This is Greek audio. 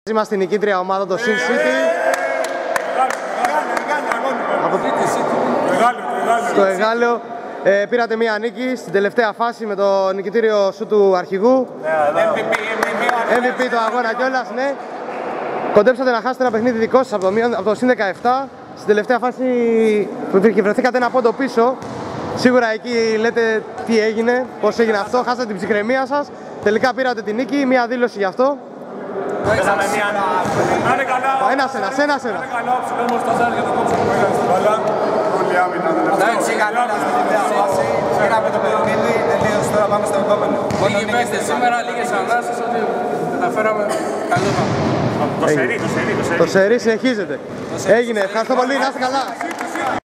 Είμαστε η νικήτρια ομάδα το Sin City. Στο Εγάλεο πήρατε μία νίκη στην τελευταία φάση με το νικητήριο σου του αρχηγού. MVP το αγώνα κιόλας, ναι. Κοντέψατε να χάσετε ένα παιχνίδι δικό σας από το Sin 17. Στην τελευταία φάση βρεθήκατε ένα πόντο πίσω. Σίγουρα εκεί λέτε τι έγινε, πώς έγινε αυτό, χάσατε την ψυχραιμία σας. Τελικά πήρατε την νίκη, μία δήλωση γι' αυτό. Πέσαμε μία... Άνε καλά! Ένας. Άνε καλά, ο ψηλός μας ταζάρι για το κόψο που έκανε στην μπάλα. Όλη άμυνα. Εντάξει, καλά στην τελευταία φάση. Πήραμε το παιχνίδι, τελείωσε, τώρα πάμε στο επόμενο. Λίγοι παίχτες σήμερα, λίγες ανάσεις, ότι καταφέραμε καλό βαθμό. Το σερί. Το σερί συνεχίζεται. Έγινε, ευχαριστώ πολύ, να είστε καλά.